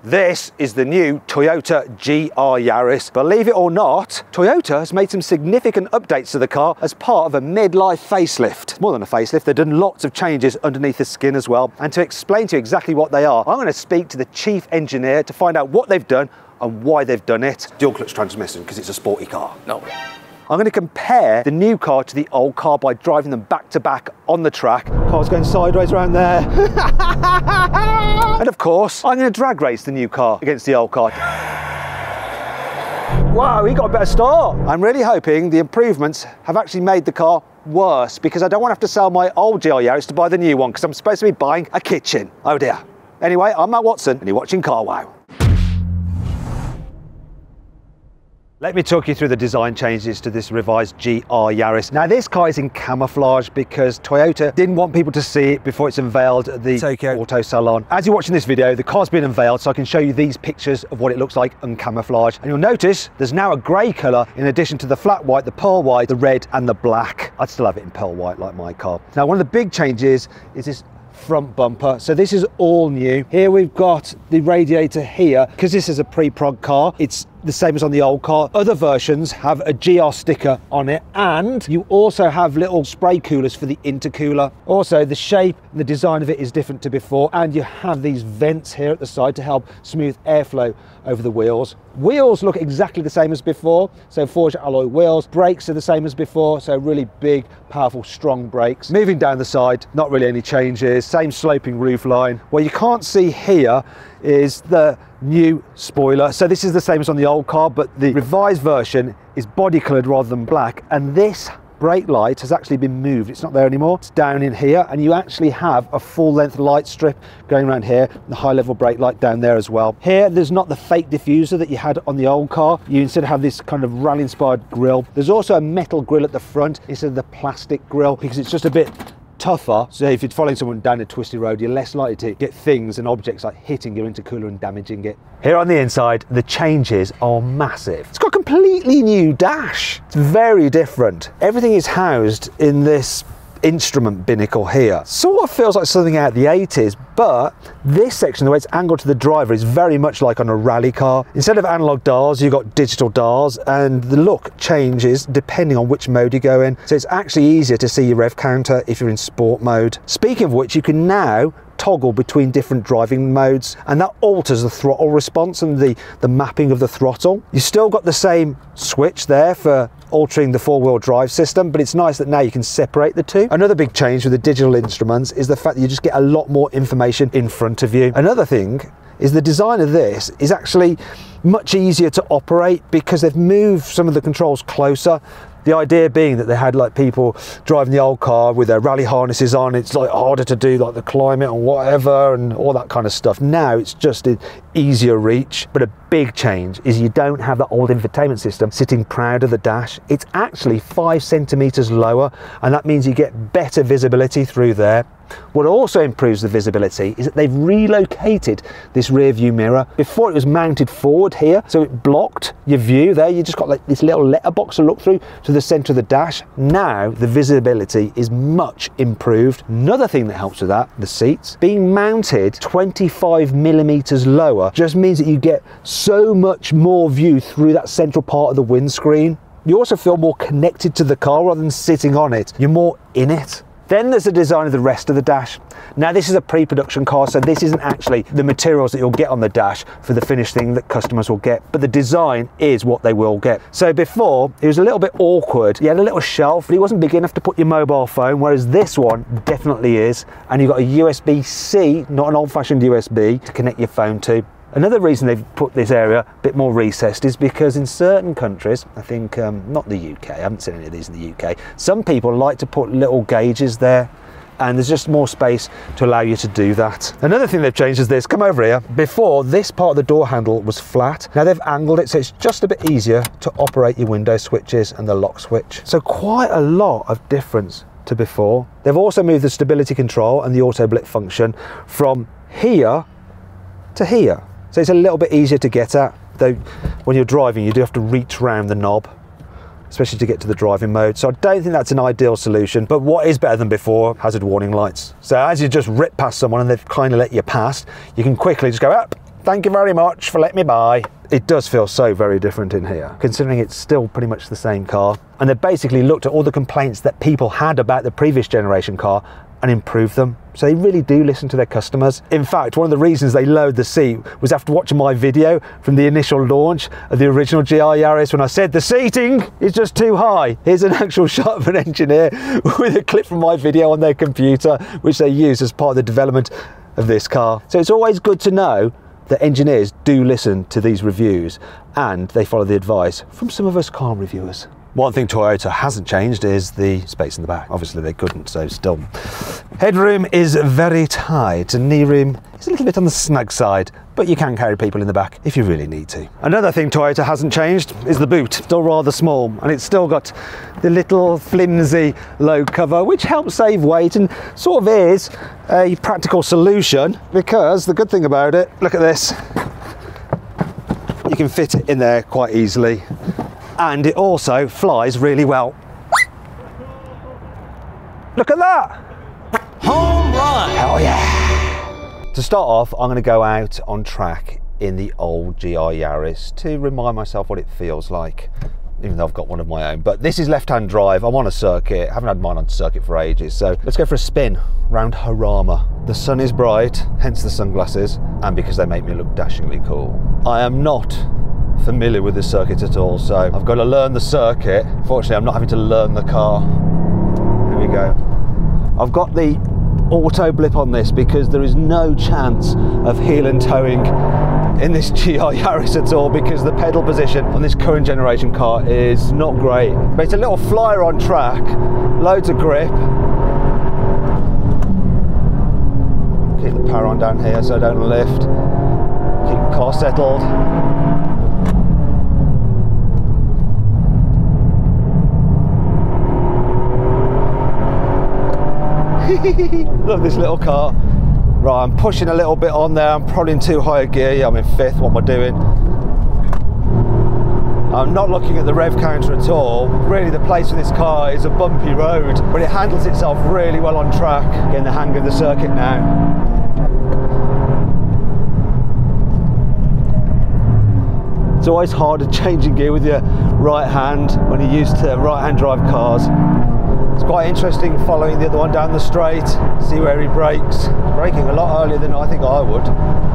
This is the new Toyota GR Yaris. Believe it or not, Toyota has made some significant updates to the car as part of a midlife facelift. More than a facelift, they've done lots of changes underneath the skin as well. And to explain to you exactly what they are, I'm going to speak to the chief engineer to find out what they've done and why they've done it. Dual clutch transmission because it's a sporty car. No. I'm going to compare the new car to the old car by driving them back to back on the track. Car's going sideways around there. And of course, I'm going to drag race the new car against the old car. Wow, he got a better start. I'm really hoping the improvements have actually made the car worse because I don't want to have to sell my old GR Yaris to buy the new one because I'm supposed to be buying a kitchen. Oh dear. Anyway, I'm Matt Watson and you're watching Carwow. Let me talk you through the design changes to this revised GR Yaris. Now this car is in camouflage because Toyota didn't want people to see it before it's unveiled at the Tokyo Auto Salon. As you're watching this video, the car's been unveiled so I can show you these pictures of what it looks like uncamouflaged. And you'll notice there's now a grey colour in addition to the flat white, the pearl white, the red and the black. I'd still have it in pearl white like my car. Now one of the big changes is this front bumper. So this is all new. Here we've got the radiator here. Because this is a pre-prog car, it's the same as on the old car. Other versions have a GR sticker on it, and you also have little spray coolers for the intercooler. Also, the shape and the design of it is different to before, and you have these vents here at the side to help smooth airflow over the wheels. Wheels look exactly the same as before, so forged alloy wheels. Brakes are the same as before, so really big, powerful, strong brakes. Moving down the side, not really any changes. Same sloping roof line. What you can't see here is the new spoiler. So this is the same as on the old car, but the revised version is body coloured rather than black, and this brake light has actually been moved. It's not there anymore. It's down in here, and you actually have a full length light strip going around here, the high level brake light down there as well. Here there's not the fake diffuser that you had on the old car. You instead have this kind of rally inspired grille. There's also a metal grille at the front instead of the plastic grille because it's just a bit tougher, so if you're following someone down a twisty road, you're less likely to get things and objects like hitting your intercooler and damaging it. Here on the inside, the changes are massive. It's got a completely new dash. It's very different. Everything is housed in this instrument binnacle here. Sort of feels like something out of the 80s, but this section, the way it's angled to the driver, is very much like on a rally car. Instead of analog dials, you've got digital dials, and the look changes depending on which mode you go in. So it's actually easier to see your rev counter if you're in sport mode. Speaking of which, you can now toggle between different driving modes, and that alters the throttle response and the mapping of the throttle. You've still got the same switch there for altering the four-wheel drive system, but it's nice that now you can separate the two. Another big change with the digital instruments is the fact that you just get a lot more information in front of you. Another thing is the design of this is actually much easier to operate because they've moved some of the controls closer. The idea being that they had like people driving the old car with their rally harnesses on, it's like harder to do like the climate and whatever and all that kind of stuff. Now it's just an easier reach, but a big change is you don't have that old infotainment system sitting proud of the dash. It's actually 5 centimeters lower, and that means you get better visibility through there. What also improves the visibility is that they've relocated this rear view mirror. Before it was mounted forward here, so it blocked your view there. You just got like this little letterbox to look through to the center of the dash. Now the visibility is much improved. Another thing that helps with that, the seats being mounted 25 millimeters lower just means that you get so much more view through that central part of the windscreen. You also feel more connected to the car rather than sitting on it. You're more in it. Then there's the design of the rest of the dash. Now this is a pre-production car, so this isn't actually the materials that you'll get on the dash for the finished thing that customers will get, but the design is what they will get. So before, it was a little bit awkward. You had a little shelf, but it wasn't big enough to put your mobile phone, whereas this one definitely is. And you've got a USB-C, not an old-fashioned USB, to connect your phone to. Another reason they've put this area a bit more recessed is because in certain countries, I think not the UK, I haven't seen any of these in the UK, some people like to put little gauges there, and there's just more space to allow you to do that. Another thing they've changed is this. Come over here. Before, this part of the door handle was flat. Now they've angled it so it's just a bit easier to operate your window switches and the lock switch. So quite a lot of difference to before. They've also moved the stability control and the auto blip function from here to here. So it's a little bit easier to get at, though when you're driving you do have to reach around the knob, especially to get to the driving mode. So I don't think that's an ideal solution, but what is better than before, hazard warning lights. So as you just rip past someone and they've kind of let you pass, you can quickly just go up, thank you very much for letting me buy. It does feel so very different in here, considering it's still pretty much the same car. And they basically looked at all the complaints that people had about the previous generation car and improved them. So they really do listen to their customers. In fact, one of the reasons they lowered the seat was after watching my video from the initial launch of the original GR Yaris, when I said the seating is just too high. Here's an actual shot of an engineer with a clip from my video on their computer, which they used as part of the development of this car. So it's always good to know that engineers do listen to these reviews and they follow the advice from some of us car reviewers. One thing Toyota hasn't changed is the space in the back. Obviously they couldn't, so still. Headroom is very tight and knee room is a little bit on the snug side, but you can carry people in the back if you really need to. Another thing Toyota hasn't changed is the boot. Still rather small, and it's still got the little flimsy low cover, which helps save weight and sort of is a practical solution, because the good thing about it, look at this, you can fit it in there quite easily. And it also flies really well. Look at that! Home run! Hell yeah! To start off, I'm going to go out on track in the old GR Yaris to remind myself what it feels like, even though I've got one of my own. But this is left-hand drive. I'm on a circuit. I haven't had mine on circuit for ages. So let's go for a spin round Harama. The sun is bright, hence the sunglasses, and because they make me look dashingly cool. I am not familiar with this circuit at all, so I've got to learn the circuit. Fortunately, I'm not having to learn the car. Here we go. I've got the auto blip on this because there is no chance of heel and towing in this GR Yaris at all, because the pedal position on this current generation car is not great. But it's a little flyer on track, loads of grip. Keep the power on down here so I don't lift. Keep the car settled. Love this little car. Right, I'm pushing a little bit on there. I'm probably in too high a gear. Yeah, I'm in fifth. What am I doing? I'm not looking at the rev counter at all. Really, the place for this car is a bumpy road, but it handles itself really well on track. Getting the hang of the circuit now. It's always harder changing gear with your right hand when you're used to right-hand drive cars. It's quite interesting following the other one down the straight, see where he brakes. He's braking a lot earlier than I think I would.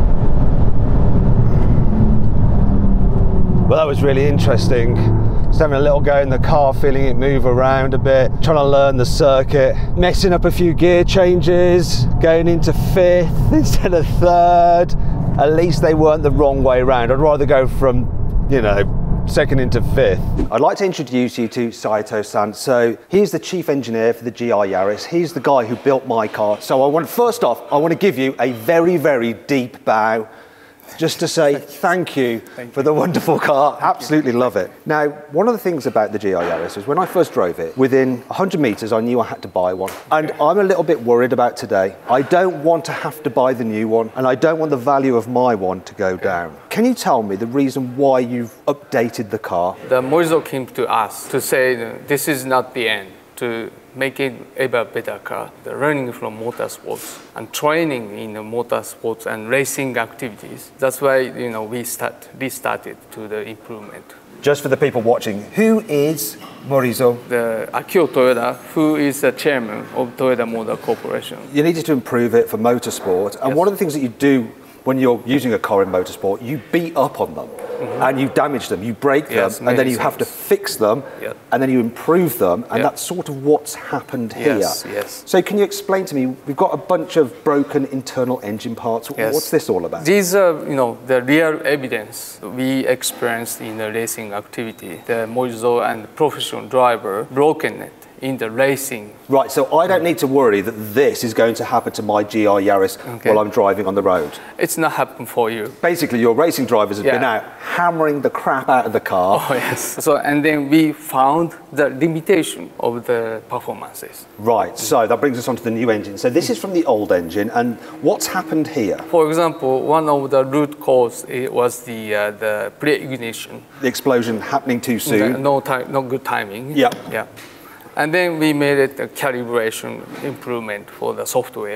Well, that was really interesting. Just having a little go in the car, feeling it move around a bit, trying to learn the circuit, messing up a few gear changes, going into fifth instead of third. At least they weren't the wrong way around. I'd rather go from, you know, second into fifth. I'd like to introduce you to Saito-san. So he's the chief engineer for the GR Yaris. He's the guy who built my car. So first off, I want to give you a very, very deep bow, just to say thank you for the wonderful car. Absolutely love it. Now, one of the things about the GR Yaris is when I first drove it, within 100 meters, I knew I had to buy one. And I'm a little bit worried about today. I don't want to have to buy the new one, and I don't want the value of my one to go down. Can you tell me the reason why you've updated the car? The Morizo came to us to say this is not the end, to make it ever better car. The learning from motorsports and training in the motorsports and racing activities. That's why we restarted to the improvement. Just for the people watching, who is Morizo? The Akio Toyoda, who is the chairman of Toyota Motor Corporation. You needed to improve it for motorsport, and one of the things that you do when you're using a car in motorsport, you beat up on them and you damage them, you break them, and then you have to fix them, and then you improve them, and that's sort of what's happened here. Yes. So can you explain to me, we've got a bunch of broken internal engine parts. What's this all about? These are, the real evidence we experienced in the racing activity. The Morizo and professional driver broken it in the racing. Right, so I don't need to worry that this is going to happen to my GR Yaris while I'm driving on the road. It's not happening for you. Basically, your racing drivers have been out hammering the crap out of the car. Oh, yes. So, and then we found the limitation of the performances. Right, so that brings us on to the new engine. So this is from the old engine, and what's happened here? For example, one of the root cause was the pre-ignition. The explosion happening too soon. No good timing. Yeah. And then we made it a calibration improvement for the software.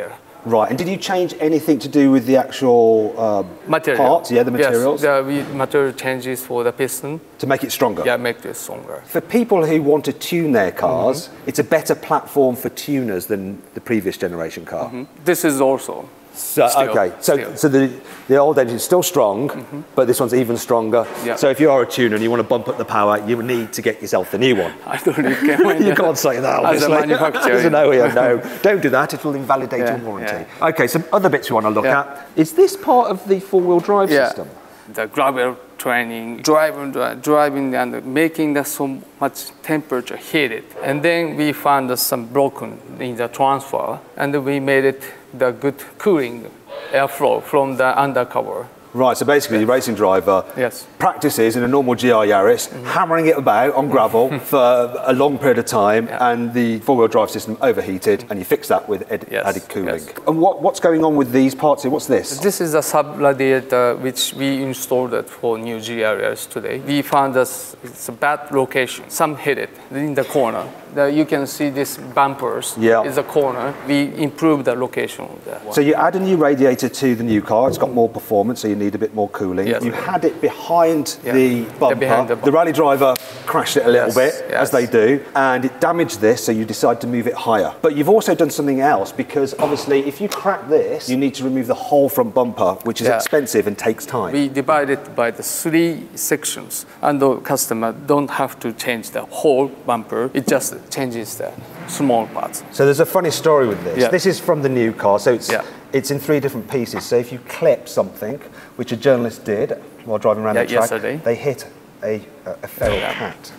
Right, and did you change anything to do with the actual parts? Yeah, the materials? Yes, the material changes for the piston. To make it stronger? Yeah, make it stronger. For people who want to tune their cars, it's a better platform for tuners than the previous generation car. This is also. So, so the old engine is still strong, but this one's even stronger. Yeah. So if you are a tuner and you want to bump up the power, you need to get yourself the new one. I don't really You can't say that, obviously. As a manufacturer. No, don't do that. It will invalidate your warranty. Yeah. Okay, some other bits we want to look at. Is this part of the four-wheel drive system? The gravel training, driving and making so much temperature heated. And then we found some broken in the transfer, and we made it the good cooling airflow from the undercover. Right, so basically the racing driver practices in a normal GR Yaris, hammering it about on gravel for a long period of time, and the four-wheel drive system overheated, and you fix that with added cooling. And what's going on with these parts here? What's this? This is a sub-radiator which we installed it for new GR Yaris today. We found it's a bad location, some hit it in the corner. You can see this bumpers is a corner. We improved the location of that one. So you add a new radiator to the new car. It's got more performance, so you need a bit more cooling. Yes. You had it behind the bumper. The rally driver crashed it a little bit, as they do, and it damaged this, so you decide to move it higher. But you've also done something else, because obviously if you crack this, you need to remove the whole front bumper, which is expensive and takes time. We divide it by the 3 sections, and the customer don't have to change the whole bumper. It just changes the small parts. So there's a funny story with this. This is from the new car, so it's in 3 different pieces. So if you clip something, which a journalist did while driving around the track, they hit a feral cat.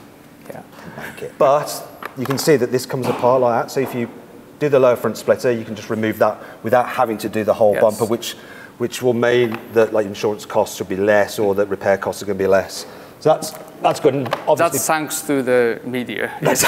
But you can see that this comes apart like that. So if you do the lower front splitter, you can just remove that without having to do the whole bumper, which will mean that like insurance costs should be less, or that repair costs are going to be less. So that's good. And obviously, that's thanks to the media.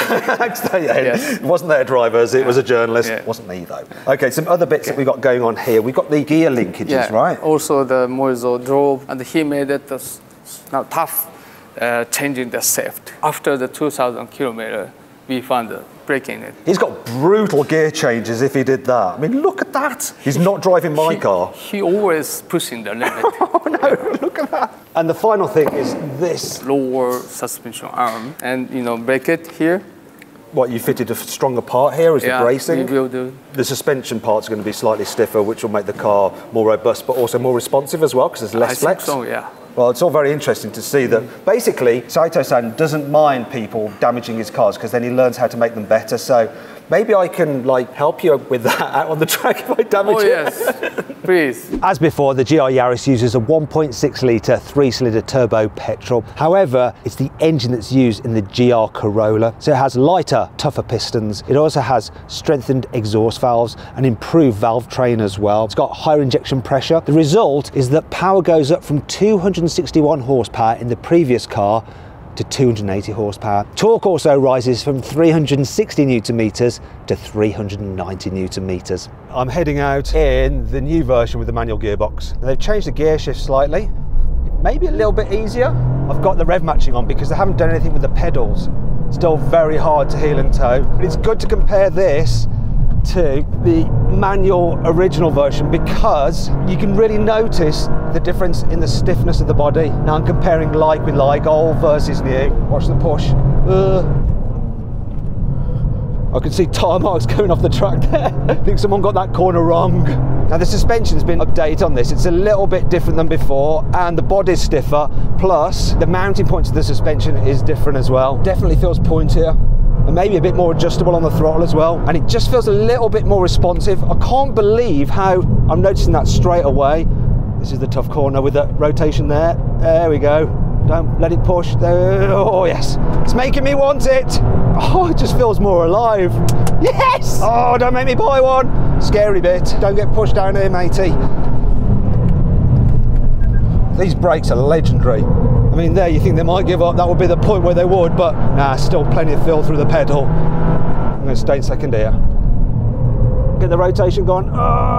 It wasn't their drivers, it was a journalist. It wasn't me though. Okay, some other bits that we've got going on here. We've got the gear linkages, right? Also the Moiso drove, and he made it now tough changing the shaft. After the 2,000 kilometer, we found the brake in it. He's got brutal gear changes if he did that. I mean, look at that. He's not driving my car. He always pushing the limit. Oh no, look at that. And the final thing is this. Lower suspension arm, and brake it here. What, you fitted a stronger part here as the bracing? We will do. The suspension parts are going to be slightly stiffer, which will make the car more robust, but also more responsive as well, because there's less flex. I think so, yeah. Well, it's all very interesting to see that basically Saito-san doesn't mind people damaging his cars, because then he learns how to make them better. So maybe I can help you with that out on the track if I damage it. Oh yes, please. As before, the GR Yaris uses a 1.6 litre 3-cylinder turbo petrol. However, it's the engine that's used in the GR Corolla. So it has lighter, tougher pistons. It also has strengthened exhaust valves and improved valve train as well. It's got higher injection pressure. The result is that power goes up from 261 horsepower in the previous car to 280 horsepower. Torque also rises from 360 newton meters to 390 newton meters. I'm heading out in the new version with the manual gearbox. Now, they've changed the gear shift slightly, maybe a little bit easier. I've got the rev matching on because they haven't done anything with the pedals. Still very hard to heel and toe, but it's good to compare this to the manual original version, because you can really notice the difference in the stiffness of the body. Now I'm comparing like with like, old versus new. Watch the push. I can see tire marks going off the track there. I think someone got that corner wrong. Now the suspension's been updated on this. It's a little bit different than before, and the body's stiffer, plus the mounting point of the suspension is different as well. Definitely feels pointier, and maybe a bit more adjustable on the throttle as well. And it just feels a little bit more responsive. I can't believe how I'm noticing that straight away. This is the tough corner with the rotation there. There we go. Don't let it push. There. Oh yes, it's making me want it. Oh, it just feels more alive. Yes! Oh, don't make me buy one. Scary bit. Don't get pushed down here, matey. These brakes are legendary. I mean, there you think they might give up. That would be the point where they would, but nah, still plenty of feel through the pedal. I'm going to stay in second here. Get the rotation going.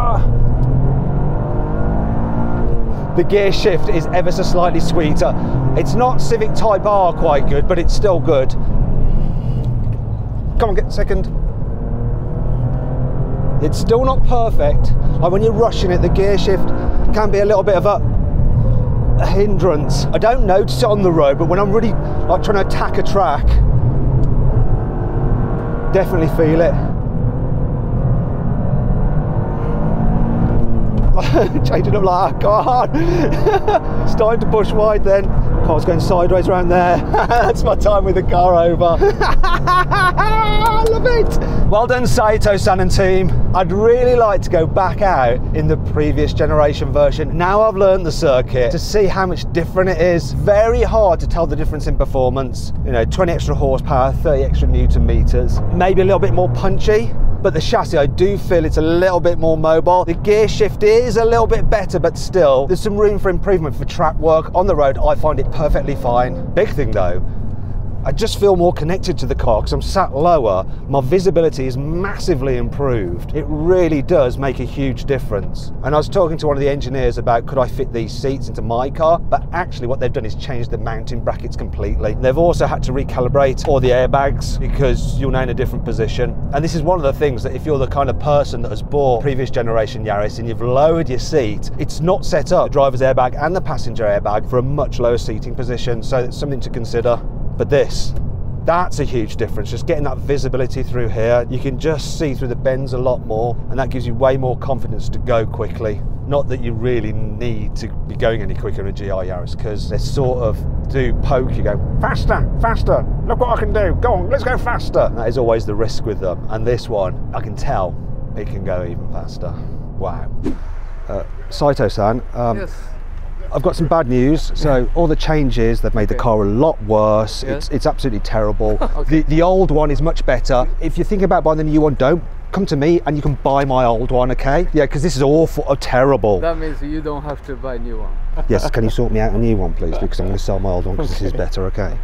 The gear shift is ever so slightly sweeter. It's not Civic Type R quite good, but it's still good. Come on, get second. It's still not perfect. Like when you're rushing it, the gear shift can be a little bit of a hindrance. I don't notice it on the road, but when I'm really like trying to attack a track, definitely feel it. Changing up like, oh God. Starting to push wide then. Car's going sideways around there. That's my time with the car over. I love it. Well done, Saito-san and team. I'd really like to go back out in the previous generation version. Now I've learned the circuit to see how much different it is. Very hard to tell the difference in performance. You know, 20 extra horsepower, 30 extra Newton meters. Maybe a little bit more punchy. But the chassis, I do feel it's a little bit more mobile. The gear shift is a little bit better, but still, there's some room for improvement for track work. On the road, I find it perfectly fine. Big thing though, I just feel more connected to the car because I'm sat lower. My visibility is massively improved. It really does make a huge difference. And I was talking to one of the engineers about could I fit these seats into my car, but actually what they've done is change the mounting brackets completely. They've also had to recalibrate all the airbags because you're now in a different position. And this is one of the things that if you're the kind of person that has bought previous generation Yaris and you've lowered your seat, it's not set up, the driver's airbag and the passenger airbag, for a much lower seating position. So it's something to consider. But that's a huge difference, just getting that visibility through here. You can just see through the bends a lot more, and that gives you way more confidence to go quickly. Not that you really need to be going any quicker in a GR Yaris, because they sort of do poke you, go, faster, faster, look what I can do, go on, let's go faster. And that is always the risk with them. And this one, I can tell it can go even faster. Wow. Saito-san, Yes. I've got some bad news. So all the changes, they've made the car a lot worse. Yes. It's absolutely terrible. Okay. The old one is much better. If you're thinking about buying the new one, don't. Come to me and you can buy my old one, okay? Yeah, because this is awful, terrible. That means you don't have to buy a new one. Yes, can you sort me out a new one, please? Because I'm going to sell my old one because this is better, okay?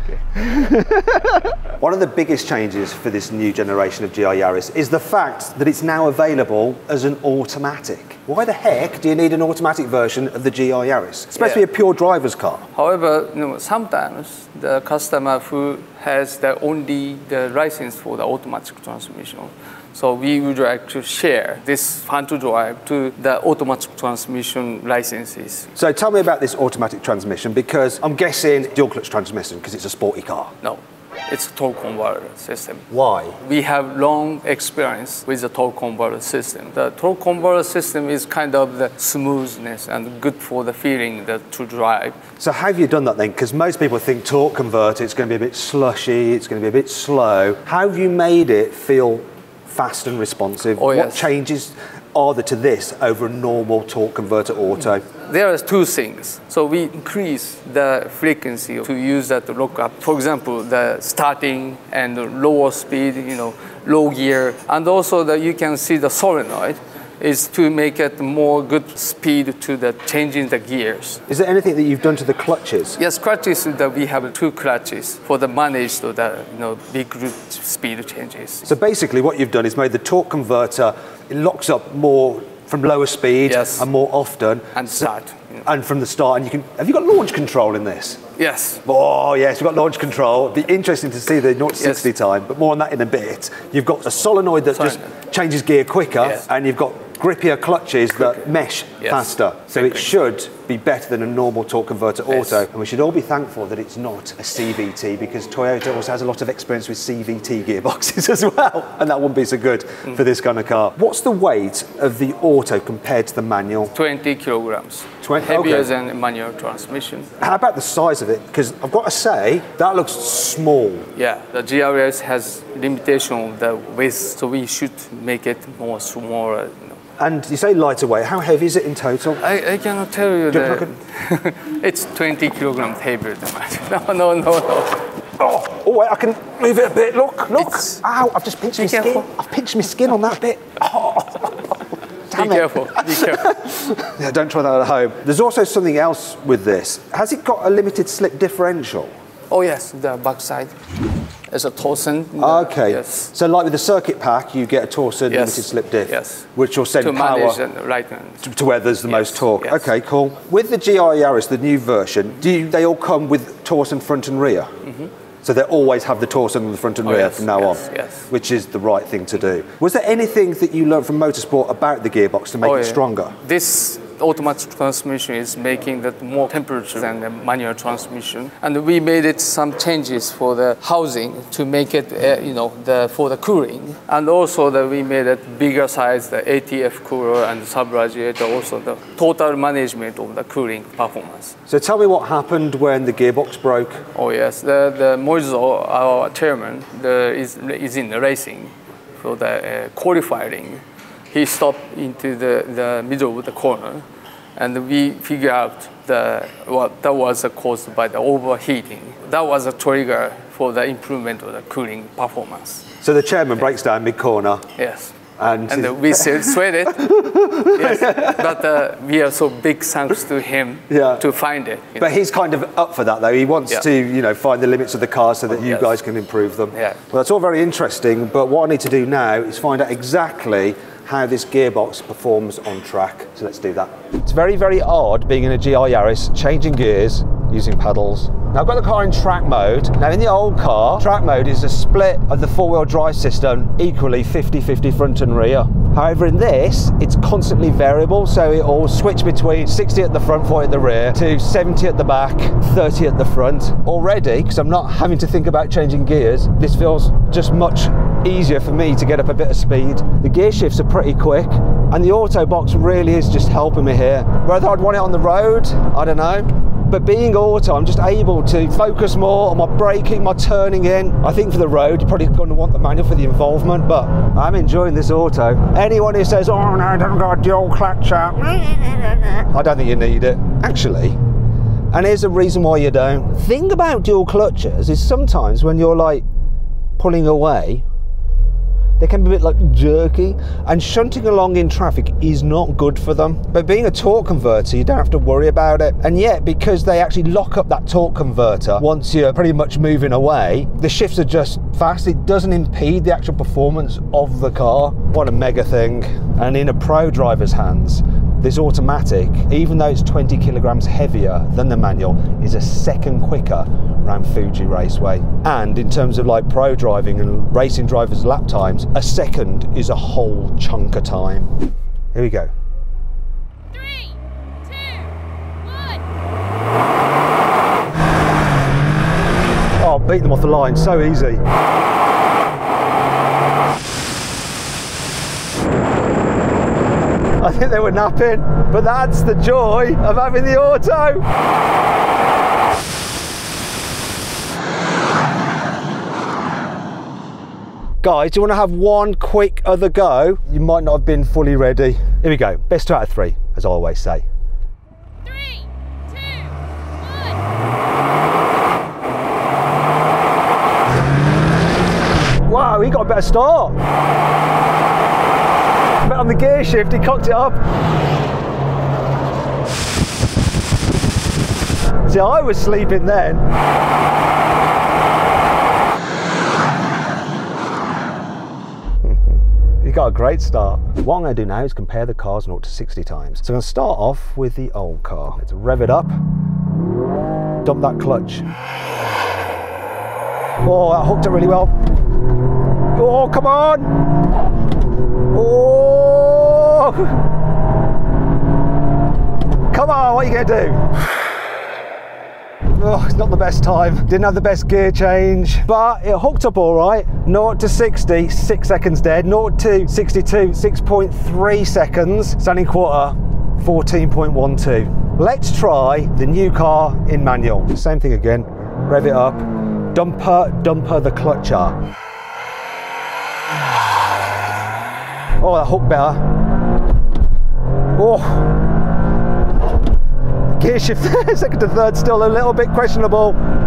One of the biggest changes for this new generation of GR Yaris is the fact that it's now available as an automatic. Why the heck do you need an automatic version of the GR Yaris? It's supposed to be a pure driver's car. However, sometimes the customer who has only the license for the automatic transmission, so we would like to share this front drive to the automatic transmission licenses. So tell me about this automatic transmission, because I'm guessing dual clutch transmission because it's a sporty car. No, it's a torque converter system. Why? We have long experience with the torque converter system. The torque converter system is kind of the smoothness and good for the feeling to drive. So how have you done that then? Because most people think torque converter, it's going to be a bit slushy, it's going to be a bit slow. How have you made it feel fast and responsive? Oh, yes. What changes are there to this over a normal torque converter auto? There are two things. So we increase the frequency to use that lockup. For example, the starting and the lower speed, low gear. And also that you can see the solenoid is to make it more good speed to the changing the gears. Is there anything that you've done to the clutches? Yes, clutches, that we have two clutches for the manage to the big speed changes. So basically what you've done is made the torque converter, it locks up more from lower speed, yes, and more often. And start. And from the start, and have you got launch control in this? Yes. Oh yes, we've got launch control. It'd be interesting to see the 0-60 yes, time, but more on that in a bit. You've got a solenoid that just changes gear quicker, yes, and you've got grippier clutches that mesh faster. So it should be better than a normal torque converter auto. And we should all be thankful that it's not a CVT, because Toyota also has a lot of experience with CVT gearboxes as well. And that wouldn't be so good for this kind of car. What's the weight of the auto compared to the manual? 20 kilograms. 20, heavier than a manual transmission. How about the size of it? Because I've got to say, that looks small. Yeah, the GR Yaris has limitation of the width, so we should make it more smaller. And you say lighter weight. How heavy is it in total? I cannot tell you that. It's 20 kilograms heavier than mine. No. Oh, wait, I can move it a bit. Look. Ow, I've just pinched my skin. I've pinched my skin on that bit. Be careful. Yeah, don't try that at home. There's also something else with this. Has it got a limited slip differential? Oh yes, the backside. It's a Torsen. Okay. Yes. So like with the circuit pack, you get a Torsen limited slip diff, which will send power to where there's the most torque. Yes. Okay, cool. With the GR Yaris, the new version, do they all come with Torsen front and rear? So they always have the torsion on the front and rear from now on, which is the right thing to do. Was there anything that you learned from motorsport about the gearbox to make it stronger? This automatic transmission is making that more temperature than the manual transmission, and we made it some changes for the housing to make it, for the cooling, and also that we made it bigger size, the ATF cooler and the sub-radiator, also the total management of the cooling performance. So tell me what happened when the gearbox broke. Oh yes, the Moizo, our chairman, is in the racing for the qualifying. He stopped into the middle of the corner, and we figured out that was caused by the overheating. That was a trigger for the improvement of the cooling performance. So the chairman breaks down mid-corner. Yes. And we sweat it. Yes. But we are so big thanks to him to find it. But he's kind of up for that though. He wants to, find the limits of the car so that you guys can improve them. Yeah. Well, that's all very interesting, but what I need to do now is find out exactly how this gearbox performs on track. So let's do that. It's very, very odd being in a GR Yaris, changing gears, using pedals. Now I've got the car in track mode. Now in the old car, track mode is a split of the four-wheel drive system, equally 50-50 front and rear. However, in this, it's constantly variable, so it will switch between 60 at the front, 40 at the rear, to 70 at the back, 30 at the front. Already, because I'm not having to think about changing gears, this feels just much easier for me to get up a bit of speed. The gear shifts are pretty quick, and the auto box really is just helping me here. Whether I'd want it on the road, I don't know. But being auto, I'm just able to focus more on my braking, my turning in. I think for the road, you're probably going to want the manual for the involvement, but I'm enjoying this auto. Anyone who says, oh no, I don't got a dual clutch up, I don't think you need it. Actually, and here's a reason why you don't. The thing about dual clutches is sometimes when you're like pulling away, they can be a bit like jerky, and shunting along in traffic is not good for them. But being a torque converter, you don't have to worry about it. And yet, because they actually lock up that torque converter once you're pretty much moving away, the shifts are just fast. It doesn't impede the actual performance of the car. What a mega thing. And in a pro driver's hands, this automatic, even though it's 20 kilograms heavier than the manual, is a second quicker around Fuji Raceway. And in terms of like pro driving and racing drivers' lap times, a second is a whole chunk of time. Here we go. 3, 2, 1. Oh, beat them off the line, so easy. I think they were napping, but that's the joy of having the auto. Guys, do you want to have one quick other go? You might not have been fully ready. Here we go, best 2 out of 3, as I always say. 3, 2, 1. Wow, he got a better start. But on the gear shift, he cocked it up. See, I was sleeping then. You got a great start. What I'm going to do now is compare the cars 0 to 60 times. So I'm going to start off with the old car. Let's rev it up. Dump that clutch. Oh, that hooked it really well. Oh, come on. Oh! Come on, what are you going to do? Oh, it's not the best time. Didn't have the best gear change, but it hooked up all right. 0 to 60, 6 seconds dead. 0 to 62, 6.3 seconds. Standing quarter, 14.12. Let's try the new car in manual. Same thing again. Rev it up. Dumper the clutcher. Oh, that hooked better. Oh. Gear shift there, second to third, still a little bit questionable.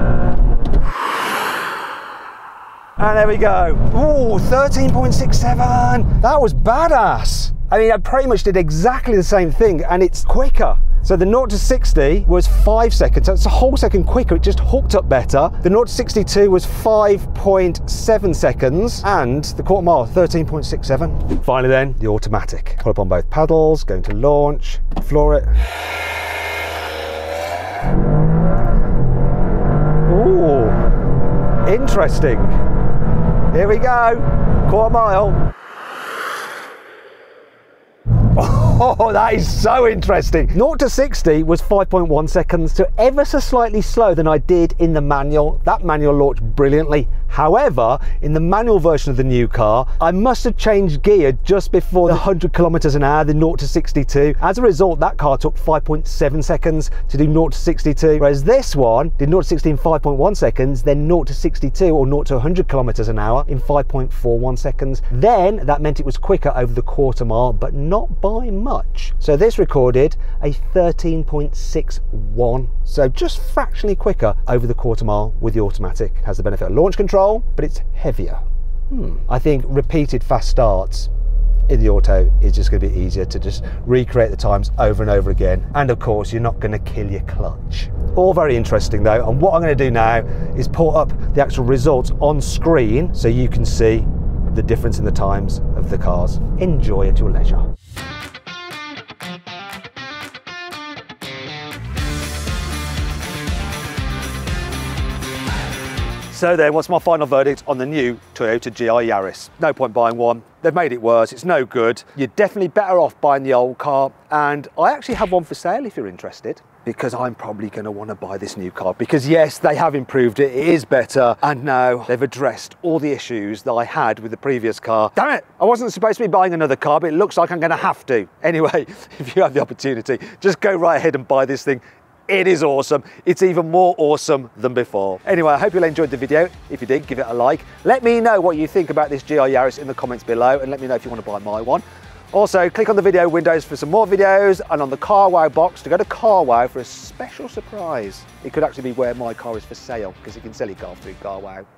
And there we go. Ooh, 13.67. That was badass. I mean, I pretty much did exactly the same thing, and it's quicker. So the 0 to 60 was 5 seconds, so it's a whole second quicker, it just hooked up better. The 0 to 62 was 5.7 seconds, and the quarter mile, 13.67. Finally then, the automatic. Pull up on both pedals, going to launch, floor it. Ooh, interesting. Here we go, quarter mile. Oh, that is so interesting. 0 to 60 was 5.1 seconds, so ever so slightly slower than I did in the manual. That manual launched brilliantly. However, in the manual version of the new car, I must have changed gear just before the 100 kilometers an hour, the 0 to 62. As a result, that car took 5.7 seconds to do 0 to 62, whereas this one did 0 to 60 in 5.1 seconds, then 0 to 62 or 0 to 100 kilometers an hour in 5.41 seconds. Then that meant it was quicker over the quarter mile, but not by much. So this recorded a 13.61, so just fractionally quicker over the quarter mile with the automatic. It has the benefit of launch control, but it's heavier. I think repeated fast starts in the auto is just going to be easier to just recreate the times over and over again, and of course you're not going to kill your clutch. All very interesting though, and what I'm going to do now is put up the actual results on screen so you can see the difference in the times of the cars. Enjoy at your leisure. So then, what's my final verdict on the new Toyota GR Yaris? No point buying one. They've made it worse. It's no good. You're definitely better off buying the old car. And I actually have one for sale if you're interested, because I'm probably going to want to buy this new car, because yes, they have improved it. It is better. And now they've addressed all the issues that I had with the previous car. Damn it! I wasn't supposed to be buying another car, but it looks like I'm going to have to. Anyway, if you have the opportunity, just go right ahead and buy this thing. It is awesome. It's even more awesome than before. Anyway, I hope you enjoyed the video. If you did, give it a like. Let me know what you think about this GR Yaris in the comments below, and let me know if you want to buy my one. Also, click on the video windows for some more videos, and on the carwow box to go to carwow for a special surprise. It could actually be where my car is for sale, because you can sell your car through carwow.